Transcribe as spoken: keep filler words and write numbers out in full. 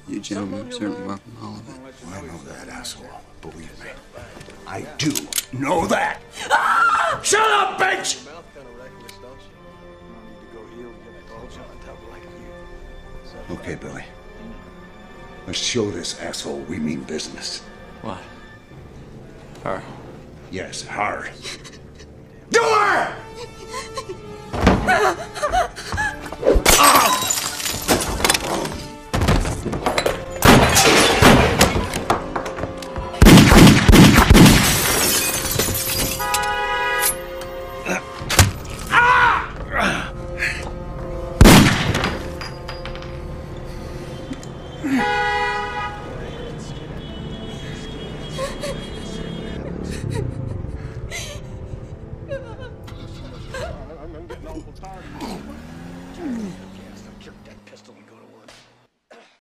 You gentlemen are certainly welcome, all of it. I know that, asshole. Believe me. I do know that! Ah! Shut up, bitch! Okay, Billy. Let's show this asshole we mean business. What? Her? Yes, hard. Do her! Ah!